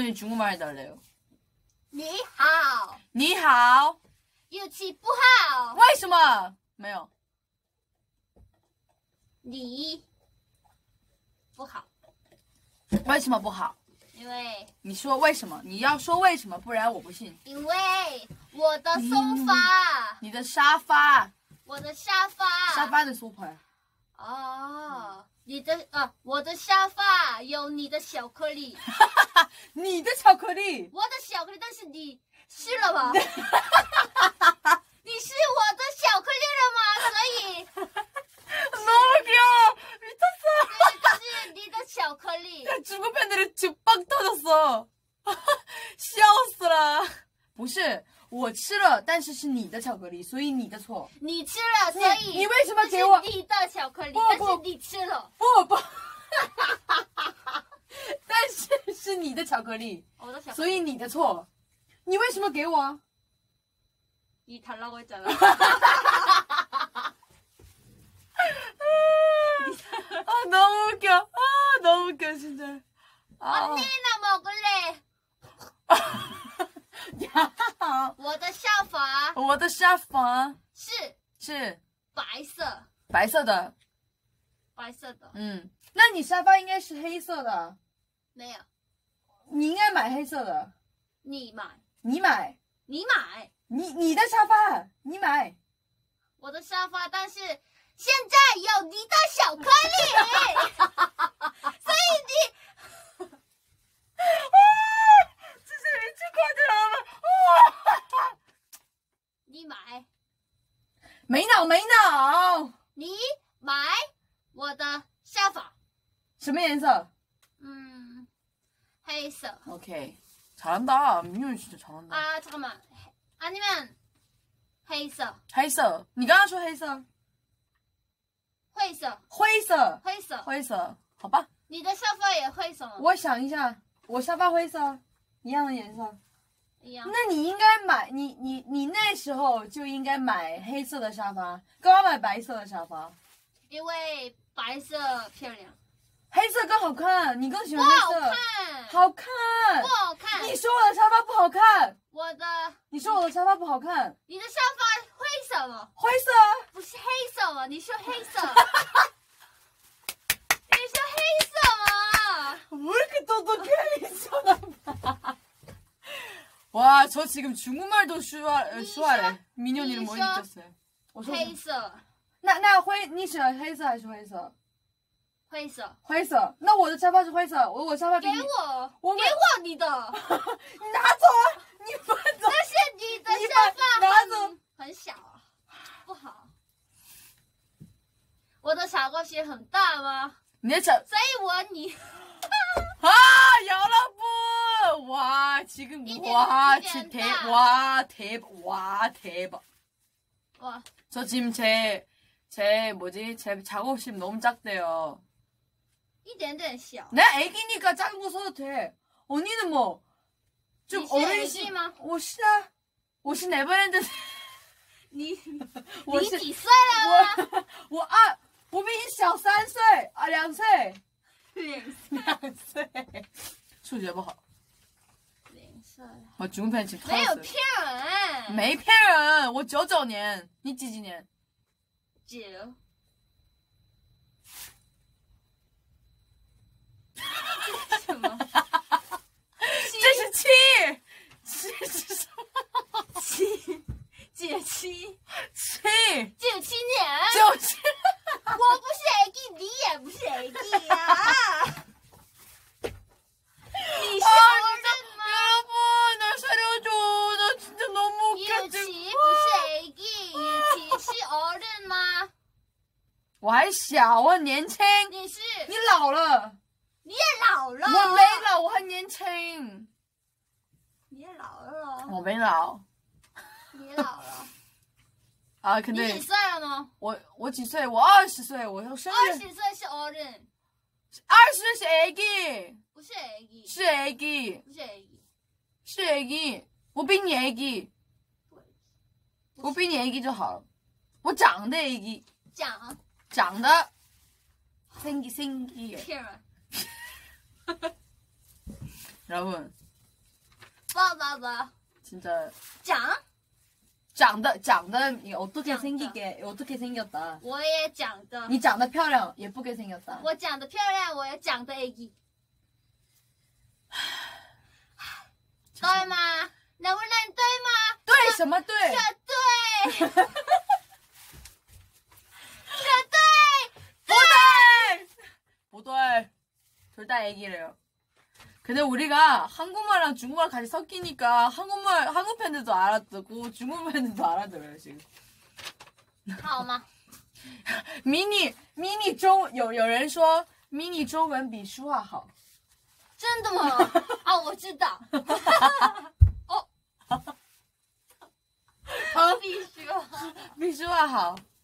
민현이 중국말 해달래요. 你好。 你好。 语气不好。 为什么？没有。 你不好。 为什么不好？ 因为你说为什么？你要说为什么，不然我不信。 因为我的沙发。 你的沙发。 我的沙发。 沙发的소파。 哦，我的沙发有你的巧克力。 你的巧克力。 我的巧克力，但是你吃了吗？你是我的巧克力了吗？所以。 너무 귀여워. 미쳤어. 这是你的巧克力。 중국 팬들이 지금 빵 터졌어. 笑死了。不是，我吃了，但是是你的巧克力，所以你的错。 你吃了，所以你为什么给我？ 是你的巧克力，但是你吃了。 不。但是是你的巧克力，所以你的错。你为什么给我？ 你달라고 했잖아. 아 너무 웃겨. 아 너무 웃겨 진짜. 언니나 먹을래. 야. 我的沙发。 我的沙发是白色。 白色的。 白色的。 嗯，那你沙发应该是黑色的。 没有。 你应该买黑色的。 你买。 你买。 你买。 你的沙发，你买。 我的沙发，但是现在有你的巧克力，所以你。 这是你最快的了吗？ 你买。 没脑。 你买我的沙发。 什么颜色？ 黑色。 오케이. 잘한다. 민현이 진짜 잘한다. 아 잠깐만. 아니면黑色。 黑色。你刚刚说黑色。 灰色。 灰色。 灰色。 灰色。好吧。 你的沙发也灰色吗？ 我想一下，我沙发灰色，一样的颜色。 一样。 那你应该买你那时候就应该买黑色的沙发，干嘛买白色的沙发？ 因为白色漂亮。 黑色更好看，你更喜欢黑色。好看。 不好看。 你说我的沙发不好看。你说我的沙发不好看。 你的沙发灰色吗？ 灰色。 不是黑色吗？你说黑色。你说黑色吗？ 왜 이렇게 똑똑해 미쳤나봐. 와, 저 지금 중국말도 슈아래. 민현이를 못 느꼈어요. 黑色。 那你喜欢黑色还是灰色？ 灰色。 灰色。那我的沙发是灰色，我沙发给你。 给我你的。 你拿走啊！你搬走。 但是你的沙发拿走很小啊，不好。我的小狗鞋很大吗？ 你的小， 所以你。 아, 여러분! 와, 지금, 와, 진짜 와, 대박. 와. 저 지금 제 작업실 너무 작대요. 一点点小. 내 애기니까 작은 거 써도 돼. 언니는 뭐, 좀 어른이지. 我是啊. 我是 네버랜드. 你几岁了？ 我比你小3岁啊，2岁。 2岁，数学不好。 2岁。 我中分去。 没有骗人。 没骗人，我99年，你几年 ？9。什么？ 这是7。7是什么？7。97。7。 97年。 97。 我不是 AG， 你也不是 AG 呀。你是어른吗？ 여러분, 나 살려줘. 나 진짜 너무 웃겨. 유치不是 AG， 유치是어른吗？ 我还小，我很年轻。 你是。 你老了。 你也老了。 我没老，我很年轻。 你也老了。 我没老。 你老了。 아 근데 你几岁了呢？ 我几岁？我20岁，我生日。 20岁是어른。 20岁是 애기。 不是 애기。 是 애기。 不是 애기。 是 애기。 我比你 애기。 我比你 애기就好了。我长得 애기。 长得。생기。 骗人。 여러분 봐봐봐. 진짜. 长长得 어떻게 생기게 어떻게 생겼다. 我也长得。 你长得漂亮 예쁘게 생겼다. 我长得漂亮，我也长得애기。对吗？能不能对吗？ 对什么对？ 这对。这对。 보도할 둘 다 애기래요. 근데 우리가 한국말랑 중국말 같이 섞이니까 한국 팬들도 알아듣고 중국 팬들도 알아들어요 지금. 好吗？ 미니中有人说 미니 中文比书画好。 真的吗？啊，我知道。哦，必须啊。 比书画好。